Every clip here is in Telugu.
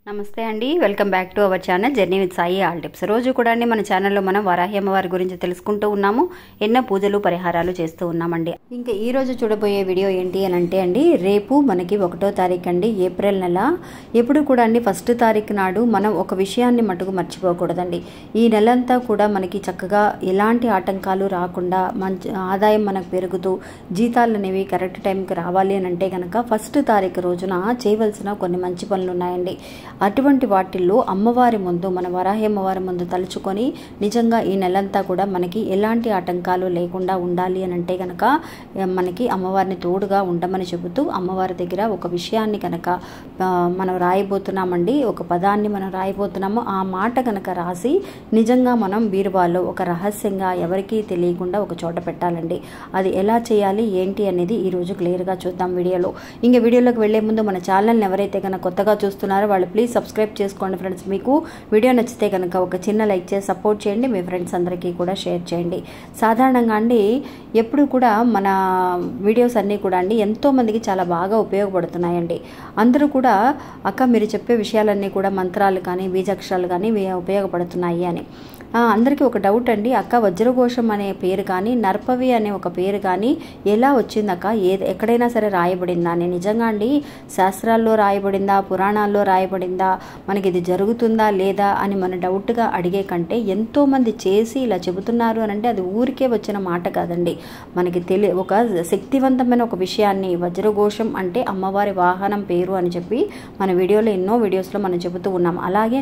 నమస్తే అండి, welcome back to our channel journey with Sai all tips. రోజు కూడా అండి మన ఛానల్లో మనం వరాహి అమ్మవారి గురించి తెలుసుకుంటూ ఉన్నాము. ఎన్నో పూజలు పరిహారాలు చేస్తూ ఉన్నామండి. ఇంకా ఈ రోజు చూడబోయే వీడియో ఏంటి అని అంటే అండి, రేపు మనకి 1వ తారీఖు అండి, ఏప్రిల్ నెల. ఎప్పుడు కూడా అండి 1వ తారీఖు నాడు మనం ఒక విషయాన్ని మటుకు మర్చిపోకూడదండి. ఈ నెలంతా కూడా మనకి చక్కగా ఎలాంటి ఆటంకాలు రాకుండా మంచి ఆదాయం మనకు పెరుగుతూ జీతాలు అనేవి కరెక్ట్ టైంకి రావాలి అని అంటే కనుక 1వ తారీఖు రోజున చేయవలసిన కొన్ని మంచి పనులు ఉన్నాయండి. అటువంటి వాటిల్లో అమ్మవారి ముందు, మన వరాహి అమ్మవారి ముందు తలుచుకొని నిజంగా ఈ నెలంతా కూడా మనకి ఎలాంటి ఆటంకాలు లేకుండా ఉండాలి అని అంటే కనుక మనకి అమ్మవారిని తోడుగా ఉండమని చెబుతూ అమ్మవారి దగ్గర ఒక విషయాన్ని కనుక మనం రాయబోతున్నామండి. ఒక పదాన్ని మనం రాయబోతున్నాము. ఆ మాట కనుక రాసి నిజంగా మనం బీరువాలో ఒక రహస్యంగా ఎవరికీ తెలియకుండా ఒక చోట పెట్టాలండి. అది ఎలా చేయాలి ఏంటి అనేది ఈరోజు క్లియర్గా చూద్దాం వీడియోలో. ఇంకా వీడియోలోకి వెళ్లే ముందు మన ఛానల్ని ఎవరైతే కనుక కొత్తగా చూస్తున్నారో వాళ్ళు ప్లీజ్ సబ్స్క్రైబ్ చేసుకోండి ఫ్రెండ్స్. మీకు వీడియో నచ్చితే కనుక ఒక చిన్న లైక్ చేసి సపోర్ట్ చేయండి. మీ ఫ్రెండ్స్ అందరికీ కూడా షేర్ చేయండి. సాధారణంగా అండి ఎప్పుడు కూడా మన వీడియోస్ అన్నీ కూడా అండి ఎంతోమందికి చాలా బాగా ఉపయోగపడుతున్నాయండి. అందరూ కూడా అక్క మీరు చెప్పే విషయాలన్నీ కూడా మంత్రాలు కానీ బీజాక్షరాలు కానీ ఉపయోగపడుతున్నాయి అని. అందరికీ ఒక డౌట్ అండి, అక్క వజ్రఘోషం అనే పేరు కానీ నర్పవి అనే ఒక పేరు కానీ ఎలా వచ్చిందక్క, ఎక్కడైనా సరే రాయబడిందా అని. నిజంగా అండి శాస్త్రాల్లో రాయబడిందా, పురాణాల్లో రాయబడిందా, మనకి ఇది జరుగుతుందా లేదా అని మన డౌట్గా అడిగే కంటే ఎంతోమంది చేసి ఇలా చెబుతున్నారు అని అంటే అది ఊరికే వచ్చిన మాట కాదండి. మనకి ఒక శక్తివంతమైన ఒక విషయాన్ని, వజ్రఘోషం అంటే అమ్మవారి వాహనం పేరు అని చెప్పి మన వీడియోలో ఎన్నో వీడియోస్లో మనం చెబుతూ ఉన్నాం. అలాగే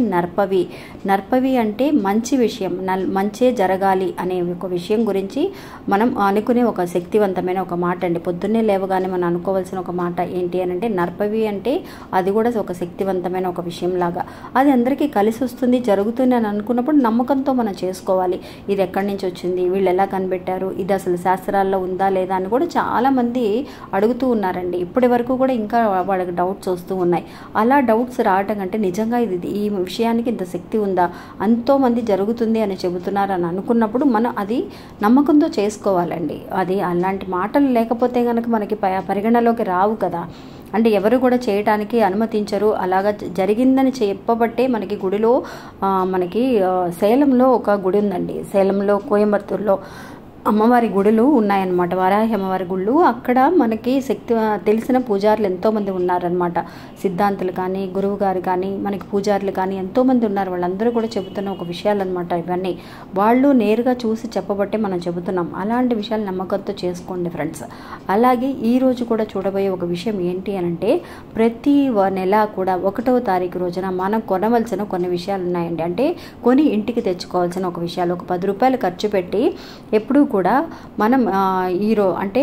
నర్పవి అంటే మంచి విషయం, మంచే జరగాలి అనే ఒక విషయం గురించి మనం అనుకునే ఒక శక్తివంతమైన ఒక మాట అండి. పొద్దున్నే లేవగానే మనం అనుకోవాల్సిన ఒక మాట ఏంటి అని అంటే నర్పవి అంటే అది కూడా ఒక శక్తివంతమైన ఒక విషయం లాగా. అది అందరికీ కలిసి వస్తుంది, జరుగుతుంది అని అనుకున్నప్పుడు నమ్మకంతో మనం చేసుకోవాలి. ఇది ఎక్కడి నుంచి వచ్చింది, వీళ్ళు ఎలా కనిపెట్టారు, ఇది అసలు శాస్త్రాల్లో ఉందా లేదా అని కూడా చాలామంది అడుగుతూ ఉన్నారండి. ఇప్పటి వరకు కూడా ఇంకా వాళ్ళకి డౌట్స్ వస్తూ ఉన్నాయి. అలా డౌట్స్ రావటం అంటే నిజంగా ఈ విషయానికి ఇంత శక్తి ఉందా, ఎంతోమంది జరుగుతుంది అని చెబుతున్నారు అని అనుకున్నప్పుడు మనం అది నమ్మకంతో చేసుకోవాలండి. అది అలాంటి మాటలు లేకపోతే కనుక మనకి పరిగణలోకి రావు కదా. అంటే ఎవరు కూడా చేయటానికి అనుమతించరు. అలాగా జరిగిందని చెప్పబట్టే మనకి గుడిలో మనకి సేలంలో ఒక గుడి ఉందండి. సేలంలో కోయంబత్తూరులో అమ్మవారి గుడులు ఉన్నాయన్నమాట, వరాహి అమ్మవారి గుళ్ళు. అక్కడ మనకి తెలిసిన పూజారులు ఎంతోమంది ఉన్నారనమాట. సిద్ధాంతులు కానీ, గురువు గారు కానీ, మనకి పూజారులు కానీ ఎంతోమంది ఉన్నారు. వాళ్ళందరూ కూడా చెబుతున్న ఒక విషయాలు అనమాట ఇవన్నీ. వాళ్ళు నేరుగా చూసి చెప్పబట్టే మనం చెబుతున్నాం. అలాంటి విషయాలు నమ్మకంతో చేసుకోండి ఫ్రెండ్స్. అలాగే ఈరోజు కూడా చూడబోయే ఒక విషయం ఏంటి అని అంటే ప్రతి నెల కూడా 1వ తారీఖు రోజున మనం కొనవలసిన కొన్ని విషయాలు ఉన్నాయండి. అంటే కొని ఇంటికి తెచ్చుకోవాల్సిన ఒక విషయాలు. ఒక 10 రూపాయలు ఖర్చు పెట్టి ఎప్పుడూ కూడా మనం అంటే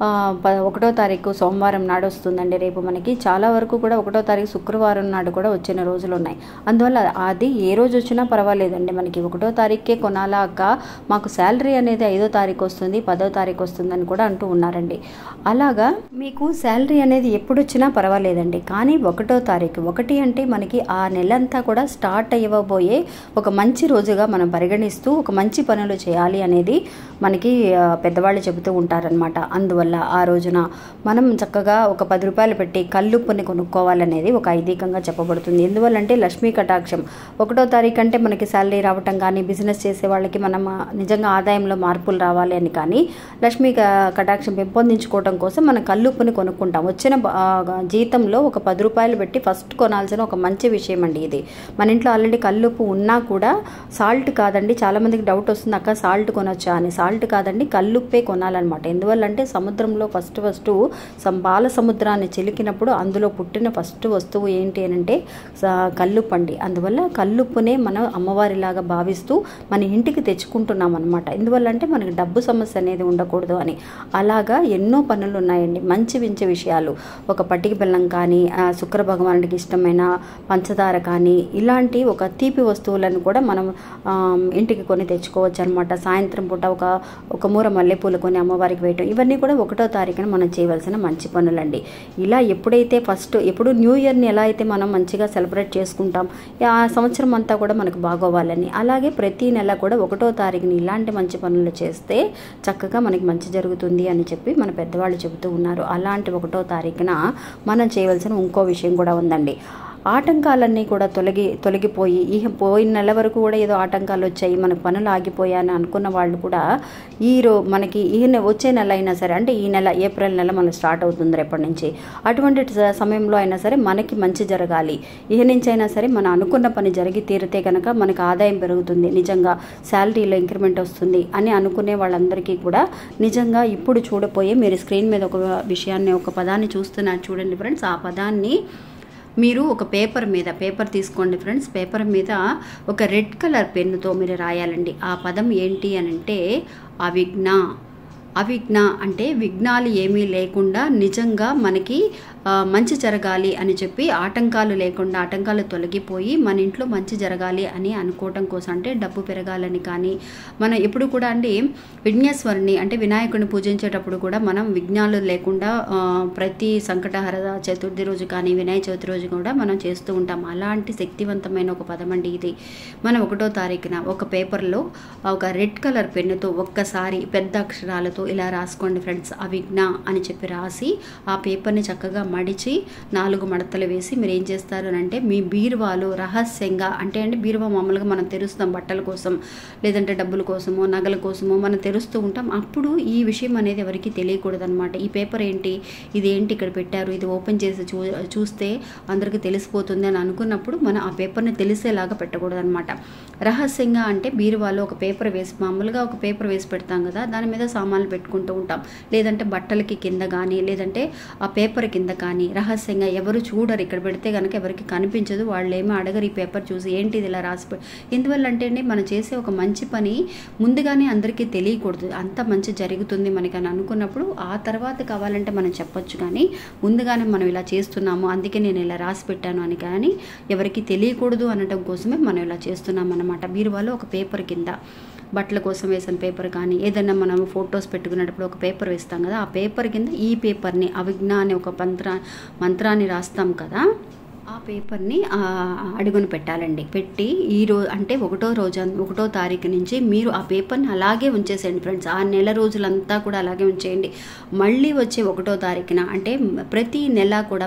1వ తారీఖు సోమవారం నాడు వస్తుందండి రేపు. మనకి చాలా వరకు కూడా 1వ తారీఖు శుక్రవారం నాడు కూడా వచ్చిన రోజులు ఉన్నాయి. అందువల్ల అది ఏ రోజు వచ్చినా పర్వాలేదండి. మనకి 1వ తారీఖుకే కొనాలా అక్క, మాకు శాలరీ అనేది 5వ తారీఖు వస్తుంది, 10వ తారీఖు వస్తుందని కూడా అంటూ ఉన్నారండి. అలాగా మీకు శాలరీ అనేది ఎప్పుడు వచ్చినా పర్వాలేదండి, కానీ 1వ తారీఖు 1 అంటే మనకి ఆ నెలంతా కూడా స్టార్ట్ అయ్యబోయే ఒక మంచి రోజుగా మనం పరిగణిస్తూ ఒక మంచి పనులు చేయాలి అనేది మనకి పెద్దవాళ్ళు చెబుతూ ఉంటారనమాట. అందువల్ల ఆ రోజున మనం చక్కగా ఒక 10 రూపాయలు పెట్టి కల్లుప్పుని కొనుక్కోవాలనేది ఒక ఐదీకంగా చెప్పబడుతుంది. ఎందువల్లంటే లక్ష్మీ కటాక్షం 1వ తారీఖు అంటే మనకి శాలరీ రావటం కానీ, బిజినెస్ చేసే వాళ్ళకి మనం నిజంగా ఆదాయంలో మార్పులు రావాలి అని కానీ లక్ష్మీ కటాక్షం పెంపొందించుకోవడం కోసం మనం కల్లుప్పుని కొనుక్కుంటాం. వచ్చిన జీతంలో ఒక 10 రూపాయలు పెట్టి ఫస్ట్ కొనాల్సిన ఒక మంచి విషయం అండి ఇది. మన ఇంట్లో ఆల్రెడీ కల్లుప్పు ఉన్నా కూడా సాల్ట్ కాదండి, చాలామందికి డౌట్ వస్తుంది అక్క సాల్ట్ కొనొచ్చా అని. సాల్ట్ కాదండి, కల్లుప్పే కొనాలన్నమాట. ఎందువల్లంటే సముద్రంలో ఫస్ట్ బాల సముద్రాన్ని చిలికినప్పుడు అందులో పుట్టిన ఫస్ట్ వస్తువు ఏంటి అని అంటే కల్లుప్పు అండి. అందువల్ల కల్లుప్పునే మనం అమ్మవారిలాగా భావిస్తూ మన ఇంటికి తెచ్చుకుంటున్నాం అనమాట. ఎందువల్లంటే మనకి డబ్బు సమస్య అనేది ఉండకూడదు అని. అలాగా ఎన్నో పనులు ఉన్నాయండి, మంచి విషయాలు. ఒక పట్టిక బెల్లం కానీ, శుక్ర భగవానుడికి ఇష్టమైన పంచదార కానీ, ఇలాంటి ఒక తీపి వస్తువులను కూడా మనం ఇంటికి కొని తెచ్చుకోవచ్చు అనమాట. సాయంత్రం పూట ఒక మూర మల్లెపూలు కొని అమ్మవారికి వేయటం, ఇవన్నీ కూడా 1వ తారీఖున మనం చేయవలసిన మంచి పనులండి. ఇలా ఎప్పుడైతే ఎప్పుడు న్యూ ఇయర్ని ఎలా అయితే మనం మంచిగా సెలబ్రేట్ చేసుకుంటాం, ఆ సంవత్సరం అంతా కూడా మనకు బాగోవాలని, అలాగే ప్రతి నెల కూడా 1వ తారీఖుని ఇలాంటి మంచి పనులు చేస్తే చక్కగా మనకి మంచి జరుగుతుంది అని చెప్పి మన పెద్దవాళ్ళు చెబుతూ ఉన్నారు. అలాంటి 1వ తారీఖున మనం చేయవలసిన ఇంకో విషయం కూడా ఉందండి. ఆటంకాలన్నీ కూడా తొలగిపోయి పోయిన నెల వరకు కూడా ఏదో ఆటంకాలు వచ్చాయి, మనకు పనులు ఆగిపోయాయని అనుకున్న వాళ్ళు కూడా మనకి వచ్చే నెల అయినా సరే, అంటే ఈ నెల ఏప్రిల్ నెల మనకు స్టార్ట్ అవుతుంది రేపటి నుంచి, అటువంటి సమయంలో అయినా సరే మనకి మంచి జరగాలి. నుంచి అయినా సరే మనం అనుకున్న పని జరిగి తీరితే కనుక మనకు ఆదాయం పెరుగుతుంది, నిజంగా శాలరీలో ఇంక్రిమెంట్ వస్తుంది అని అనుకునే వాళ్ళందరికీ కూడా నిజంగా ఇప్పుడు చూడపోయే మీరు స్క్రీన్ మీద ఒక విషయాన్ని, ఒక పదాన్ని చూస్తున్నారు చూడండి ఫ్రెండ్స్. ఆ పదాన్ని మీరు ఒక పేపర్ తీసుకోండి ఫ్రెండ్స్. పేపర్ మీద ఒక రెడ్ కలర్ పెన్నుతో మీరు రాయాలండి. ఆ పదం ఏంటి అని అంటే అవిఘ్న అంటే విఘ్నాలు ఏమీ లేకుండా నిజంగా మనకి మంచి జరగాలి అని చెప్పి, ఆటంకాలు లేకుండా, ఆటంకాలు తొలగిపోయి మన ఇంట్లో మంచి జరగాలి అని అనుకోవటం కోసం, అంటే డబ్బు పెరగాలని కానీ, మనం ఎప్పుడు కూడా అండి విఘ్నేశ్వరుని అంటే వినాయకుడిని పూజించేటప్పుడు కూడా మనం విఘ్నాలు లేకుండా ప్రతి సంకటహర చతుర్థి రోజు కానీ వినాయక చవితి రోజు కూడా మనం చేస్తూ ఉంటాం. అలాంటి శక్తివంతమైన ఒక పదం అండి ఇది. మనం 1వ తారీఖున ఒక పేపర్లో ఒక రెడ్ కలర్ పెన్నుతో ఒక్కసారి పెద్ద అక్షరాలతో ఇలా రాసుకోండి ఫ్రెండ్స్. అవిఘ్న అని చెప్పి రాసి ఆ పేపర్ని చక్కగా మడిచి 4 మడతలు వేసి మీరు ఏం చేస్తారు అంటే మీ బీరువాలో రహస్యంగా, అంటే అండి బీరువా మామూలుగా మనం తెరుస్తాం బట్టల కోసం, లేదంటే డబ్బుల కోసమో నగల కోసమో మనం తెరుస్తూ ఉంటాం. అప్పుడు ఈ విషయం అనేది ఎవరికి తెలియకూడదు అనమాట. ఈ పేపర్ ఏంటి, ఇది ఏంటి ఇక్కడ పెట్టారు, ఇది ఓపెన్ చేసి చూస్తే అందరికీ తెలిసిపోతుంది అని అనుకున్నప్పుడు మనం ఆ పేపర్ని తెలిసేలాగా పెట్టకూడదు అనమాట. రహస్యంగా అంటే బీరువాలో ఒక పేపర్ వేసి, మామూలుగా ఒక పేపర్ వేసి పెడతాం కదా, దాని మీద సామాన్లు పెట్టుకుంటూ ఉంటాం, లేదంటే బట్టలకి కింద కానీ, లేదంటే ఆ పేపర్ కింద కానీ రహస్యంగా ఎవరు చూడరు. ఇక్కడ పెడితే కనుక ఎవరికి కనిపించదు, వాళ్ళు ఏమో అడగరు ఈ పేపర్ చూసి ఏంటి ఇది ఇలా రాసి. ఎందువల్ల అంటే అండి మనం చేసే ఒక మంచి పని ముందుగానే అందరికీ తెలియకూడదు, అంత మంచి జరుగుతుంది మనకి అని అనుకున్నప్పుడు ఆ తర్వాత కావాలంటే మనం చెప్పొచ్చు, కానీ ముందుగానే మనం ఇలా చేస్తున్నాము అందుకే నేను ఇలా రాసి పెట్టాను అని కానీ ఎవరికి తెలియకూడదు అనడం కోసమే మనం ఇలా చేస్తున్నాం అన్నమాట. బీరువాలో ఒక పేపర్ కింద బట్టల కోసం వేసిన పేపర్ కానీ, ఏదైనా మనం ఫొటోస్ పెట్టుకునేటప్పుడు ఒక పేపర్ వేస్తాం కదా, ఆ పేపర్ కింద ఈ పేపర్ని అవిఘ్న అనే ఒక మంత్రాన్ని రాస్తాం కదా, ఆ పేపర్ని అడుగును పెట్టాలండి. పెట్టి ఈరోజు అంటే 1వ తారీఖు నుంచి మీరు ఆ పేపర్ని అలాగే ఉంచేసేయండి ఫ్రెండ్స్. ఆ నెల రోజులంతా కూడా అలాగే ఉంచేయండి. మళ్ళీ వచ్చే 1వ తారీఖున అంటే ప్రతి నెల కూడా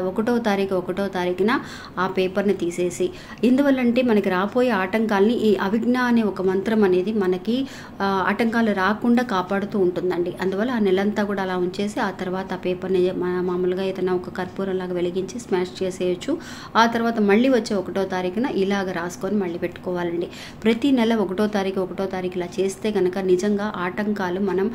1వ తారీఖున ఆ పేపర్ని తీసేసి, ఎందువల్లంటే మనకి రాబోయే ఆటంకాలని ఈ అవిఘ్న అనే ఒక మంత్రం అనేది మనకి ఆటంకాలు రాకుండా కాపాడుతూ ఉంటుందండి. అందువల్ల ఆ నెలంతా కూడా అలా ఉంచేసి ఆ తర్వాత ఆ పేపర్ని మామూలుగా ఏదైనా ఒక కర్పూరంలాగా వెలిగించి స్మాష్ చేసేయచ్చు. ఆ తర్వాత మళ్ళీ వచ్చే 1వ తారీఖున ఇలాగ రాసుకొని మళ్ళీ పెట్టుకోవాలండి. ప్రతి నెల 1వ తారీఖు ఇలా చేస్తే కనుక నిజంగా ఆటంకాలు మనం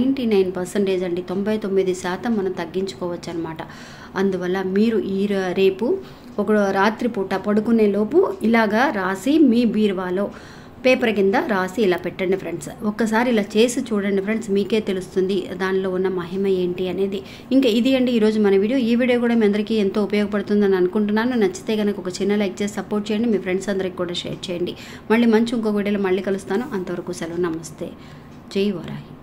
99% అండి, 99% మనం తగ్గించుకోవచ్చు అనమాట. అందువల్ల మీరు రేపు రాత్రిపూట పడుకునే లోపు ఇలాగా రాసి మీ బీరువాలో పేపర్ కింద రాసి ఇలా పెట్టండి ఫ్రెండ్స్. ఒక్కసారి ఇలా చేసి చూడండి ఫ్రెండ్స్, మీకే తెలుస్తుంది దానిలో ఉన్న మహిమ ఏంటి అనేది. ఇంకా ఇది అండి ఈరోజు మన వీడియో. ఈ వీడియో కూడా మీ అందరికీ ఎంతో ఉపయోగపడుతుందని అనుకుంటున్నాను. నచ్చితే కనుక ఒక చిన్న లైక్ చేసి సపోర్ట్ చేయండి, మీ ఫ్రెండ్స్ అందరికి కూడా షేర్ చేయండి. మళ్ళీ ఇంకొక వీడియోలో మళ్ళీ కలుస్తాను. అంతవరకు సెలవు, నమస్తే, జై వరాహి.